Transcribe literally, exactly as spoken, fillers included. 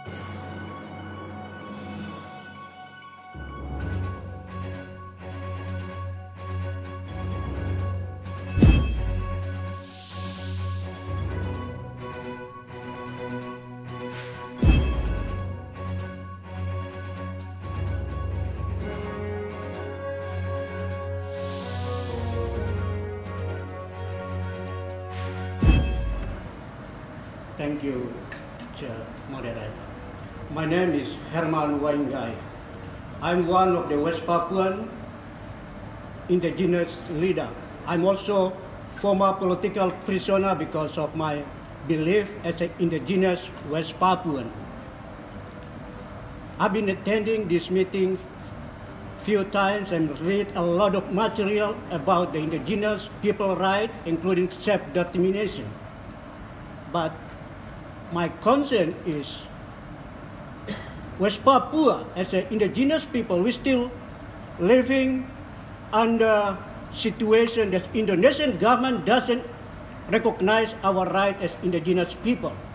Thank you, Chair Moderator. My name is Herman Waingai. I'm one of the West Papuan indigenous leader. I'm also former political prisoner because of my belief as an indigenous West Papuan. I've been attending this meeting few times and read a lot of material about the indigenous people rights, including self-determination. But my concern is West Papua, as an indigenous people, we still living under situation that Indonesian government doesn't recognize our right as indigenous people.